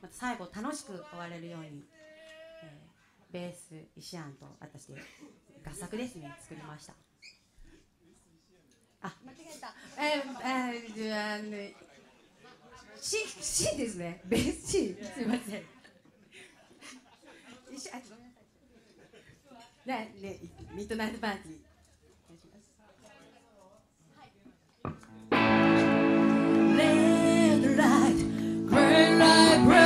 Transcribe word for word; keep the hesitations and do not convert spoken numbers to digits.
また最後楽しく終われるように、えー、ベース石庵と私で合作ですね作りました。あ、間違えた。えー、えー、じゃあね、C、C ですね。ベース C。すいません。石庵、ごめんなさい。ね、ね、ミッドナイトパーティー。Red light, green light, green